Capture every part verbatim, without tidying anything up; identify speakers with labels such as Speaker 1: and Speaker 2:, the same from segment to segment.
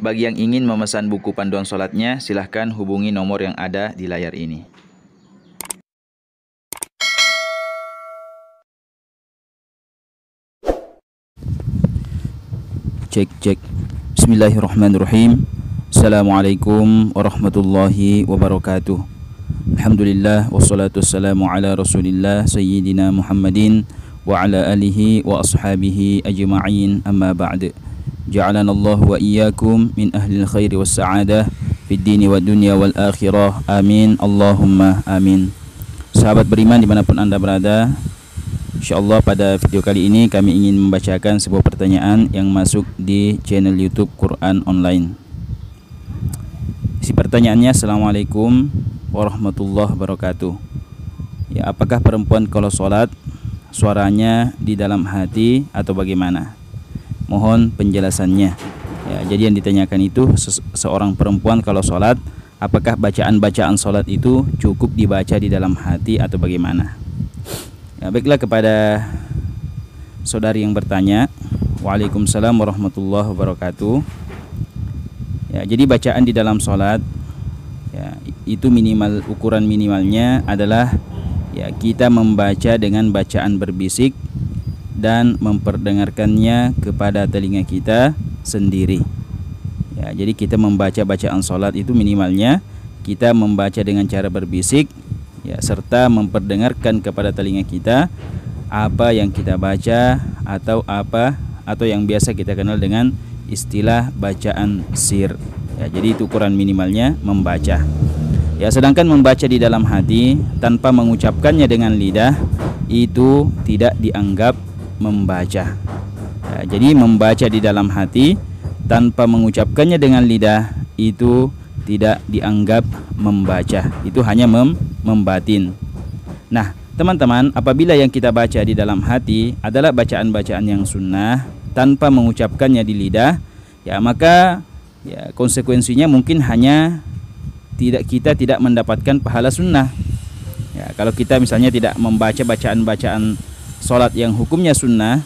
Speaker 1: Bagi yang ingin memesan buku panduan sholatnya, silahkan hubungi nomor yang ada di layar ini. Cek cek. Bismillahirrahmanirrahim. Assalamualaikum warahmatullahi wabarakatuh. Alhamdulillah wassalatu wassalamu ala Rasulillah Sayyidina Muhammadin wa ala alihi wa ashabihi ajma'in, amma ba'd. Ja'alana Allah wa iyyakum min ahlil khairi was sa'adah fid dini wad dunya wal akhirah. Amin Allahumma amin. Sahabat beriman dimanapun anda berada, insyaallah pada video kali ini kami ingin membacakan sebuah pertanyaan yang masuk di channel YouTube Quran Online. Si pertanyaannya, Assalamualaikum warahmatullahi wabarakatuh. Ya, apakah perempuan kalau sholat suaranya di dalam hati atau bagaimana? Mohon penjelasannya. Ya, jadi yang ditanyakan itu se seorang perempuan kalau sholat, apakah bacaan-bacaan sholat itu cukup dibaca di dalam hati atau bagaimana? Ya, baiklah, kepada saudari yang bertanya, Waalaikumsalam warahmatullahi wabarakatuh. Ya, jadi bacaan di dalam sholat, ya, itu minimal, ukuran minimalnya adalah ya kita membaca dengan bacaan berbisik dan memperdengarkannya kepada telinga kita sendiri. Ya, jadi kita membaca bacaan sholat itu minimalnya kita membaca dengan cara berbisik, ya, serta memperdengarkan kepada telinga kita apa yang kita baca atau apa atau yang biasa kita kenal dengan istilah bacaan sir. Ya, jadi itu ukuran minimalnya membaca. Ya, sedangkan membaca di dalam hati tanpa mengucapkannya dengan lidah itu tidak dianggap membaca. Ya, jadi membaca di dalam hati tanpa mengucapkannya dengan lidah itu tidak dianggap membaca. Itu hanya mem membatin. Nah, teman-teman, apabila yang kita baca di dalam hati adalah bacaan-bacaan yang sunnah tanpa mengucapkannya di lidah, ya maka ya konsekuensinya mungkin hanya tidak kita tidak mendapatkan pahala sunnah. Ya, kalau kita misalnya tidak membaca bacaan-bacaan sholat yang hukumnya sunnah,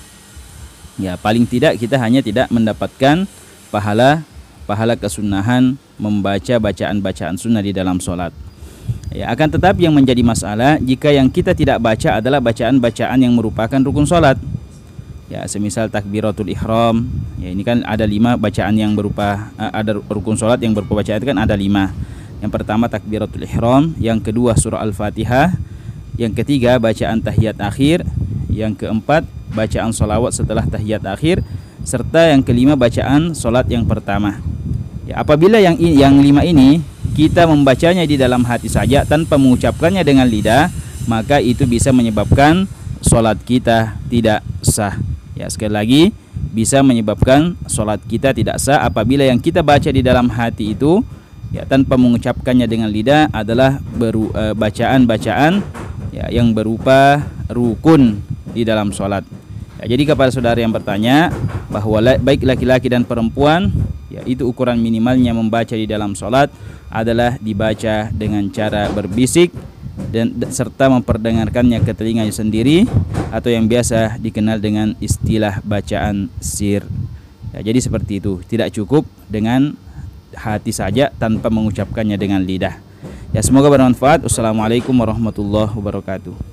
Speaker 1: ya paling tidak kita hanya tidak mendapatkan pahala pahala kesunahan membaca bacaan-bacaan sunnah di dalam sholat. Ya, akan tetapi yang menjadi masalah jika yang kita tidak baca adalah bacaan-bacaan yang merupakan rukun sholat. Ya, semisal takbiratul ihram, ya ini kan ada lima bacaan yang berupa uh, ada rukun sholat yang berupa bacaan itu kan ada lima. Yang pertama takbiratul ihram, yang kedua surah al-fatihah, yang ketiga bacaan tahiyat akhir, yang keempat bacaan sholawat setelah tahiyat akhir, serta yang kelima bacaan sholat yang pertama. Ya, apabila yang yang lima ini kita membacanya di dalam hati saja tanpa mengucapkannya dengan lidah, maka itu bisa menyebabkan sholat kita tidak sah. Ya, sekali lagi, bisa menyebabkan sholat kita tidak sah apabila yang kita baca di dalam hati itu ya tanpa mengucapkannya dengan lidah adalah beru, e, bacaan-bacaan ya yang berupa rukun di dalam sholat. Ya, jadi kepada saudara yang bertanya bahwa baik laki-laki dan perempuan, ya itu ukuran minimalnya membaca di dalam sholat adalah dibaca dengan cara berbisik dan serta memperdengarkannya ke telinganya sendiri atau yang biasa dikenal dengan istilah bacaan sir. Ya, jadi seperti itu, tidak cukup dengan hati saja tanpa mengucapkannya dengan lidah. Ya, semoga bermanfaat. Wassalamualaikum warahmatullahi wabarakatuh.